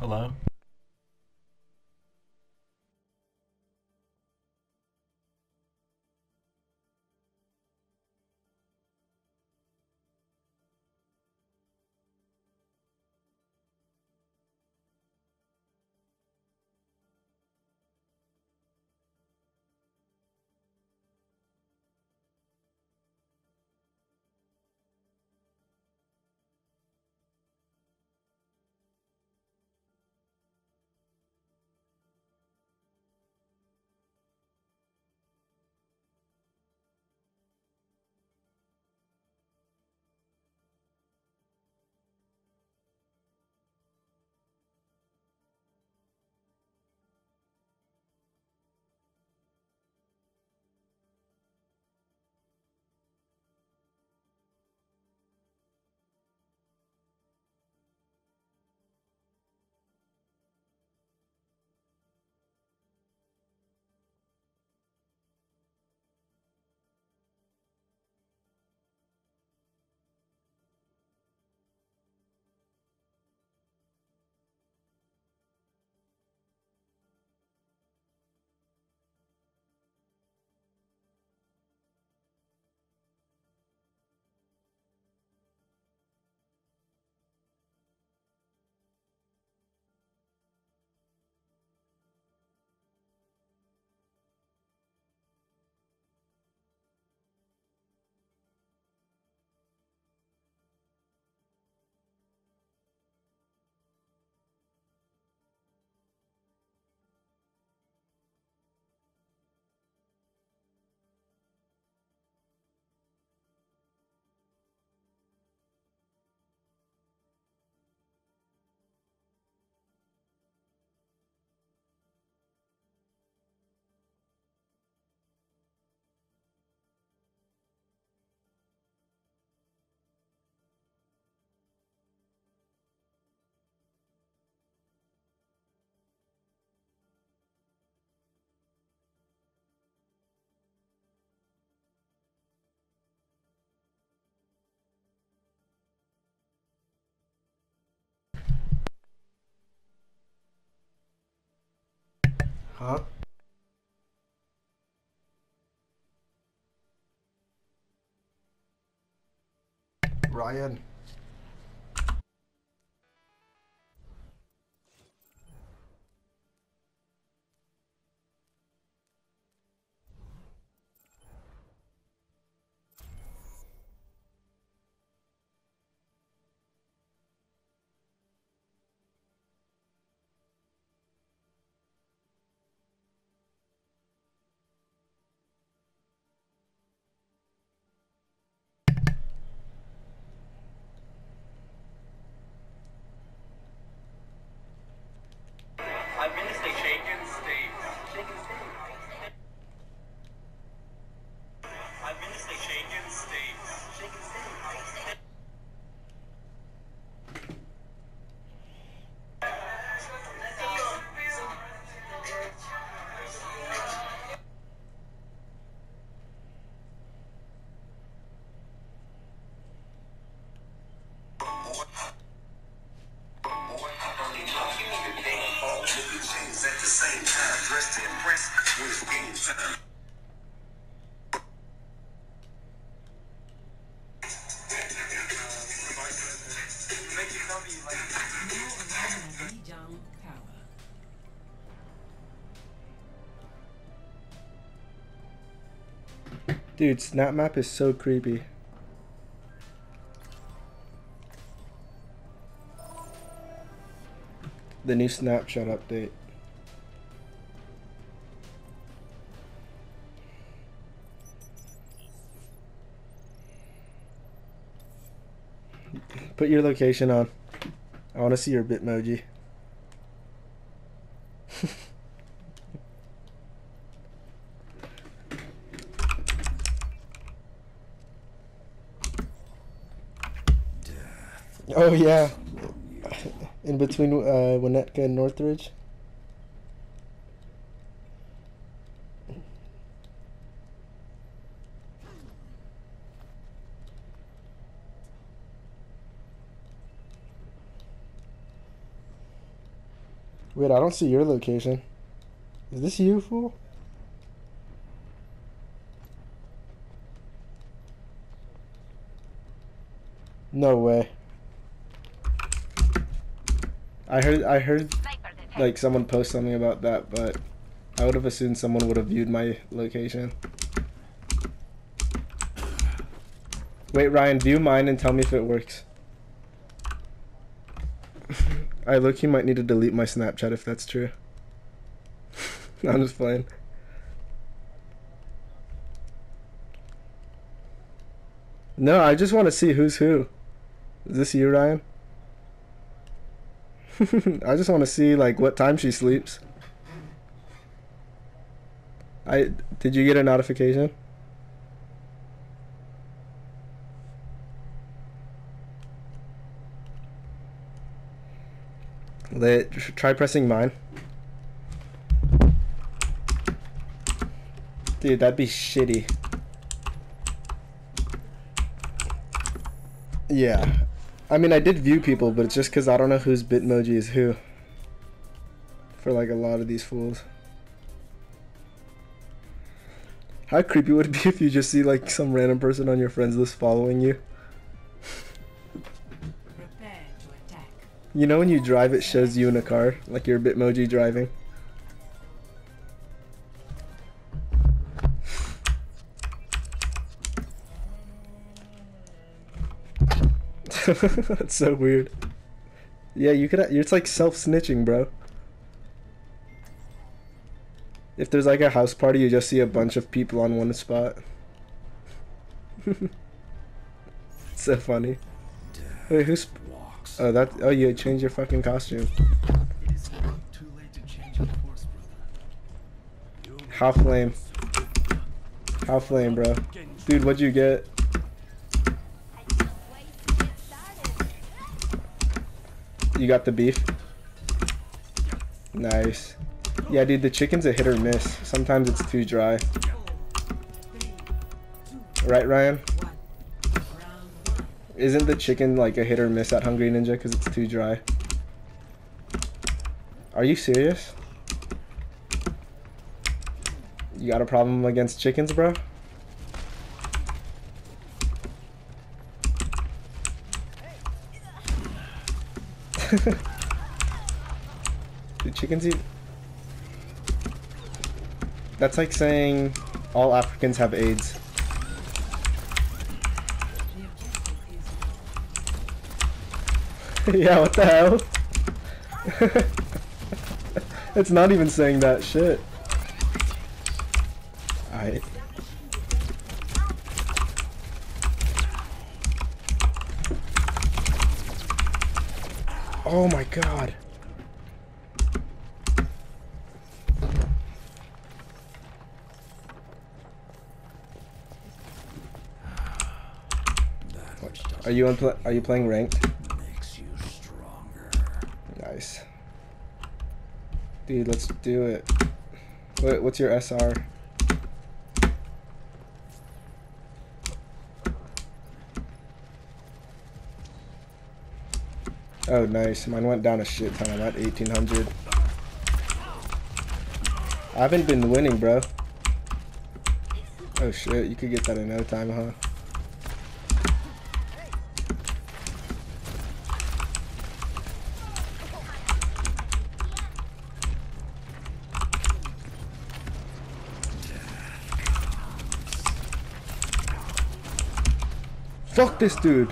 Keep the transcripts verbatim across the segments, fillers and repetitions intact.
Hello? Huh? Ryan. Administer shaken state. Shaken state. Administer shaken state. Shaken state. At the same time, dressed to impress when it's game time. Make it come be like Down power. Dude, Snap Map is so creepy. The new snapshot update. Put your location on. I want to see your Bitmoji. Oh yeah, in between uh, Winnetka and Northridge. Wait, I don't see your location. Is this you, fool? No way. I heard I heard like someone post something about that, but I would have assumed someone would have viewed my location. Wait, Ryan, view mine and tell me if it works. I look, you might need to delete my Snapchat if that's true. I'm just playing. No, I just want to see who's who. Is this you, Ryan? I just want to see like what time she sleeps. I did you get a notification? Let try pressing mine. Dude, that'd be shitty. Yeah. I mean, I did view people, but it's just because I don't know whose Bitmoji is who. For like a lot of these fools. How creepy would it be if you just see like some random person on your friends list following you? Prepare to attack. You know when you drive, it shows you in a car, like your Bitmoji driving. That's so weird. Yeah, you could. It's like self-snitching, bro. If there's like a house party, you just see a bunch of people on one spot. It's so funny. Wait, who's? Oh, that. Oh, you changed your fucking costume. It is not too late to change your course, brother. How flame? How flame, bro? Dude, what'd you get? You got the beef? Nice. Yeah, dude, the chicken's a hit or miss. Sometimes it's too dry. Right, Ryan? Isn't the chicken like a hit or miss at Hungry Ninja because it's too dry? Are you serious? You got a problem against chickens, bro? Do chickens eat? That's like saying all Africans have AIDS. Yeah, what the hell? It's not even saying that shit. Alright. Oh my god. Are you on pl are you playing ranked? Makes you stronger. Nice. Dude, let's do it. What, what's your S R? Oh, nice. Mine went down a shit ton. I'm at eighteen hundred. I haven't been winning, bro. Oh shit, you could get that in no time, huh? Fuck this dude.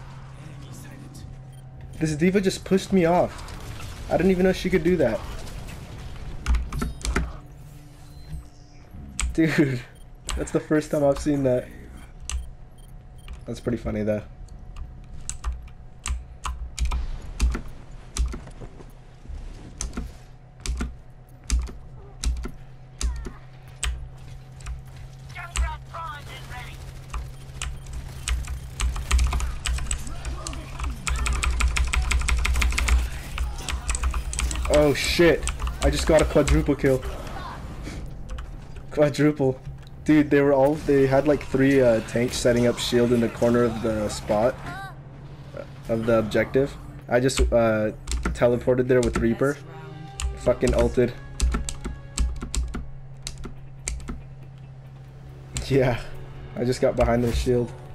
This diva just pushed me off. I didn't even know she could do that. Dude, that's the first time I've seen that. That's pretty funny though. Oh shit, I just got a quadruple kill. Quadruple. Dude, they were all, they had like three uh, tanks setting up shield in the corner of the spot of the objective. I just uh, teleported there with Reaper Fucking ulted. Yeah. I just got behind the shield.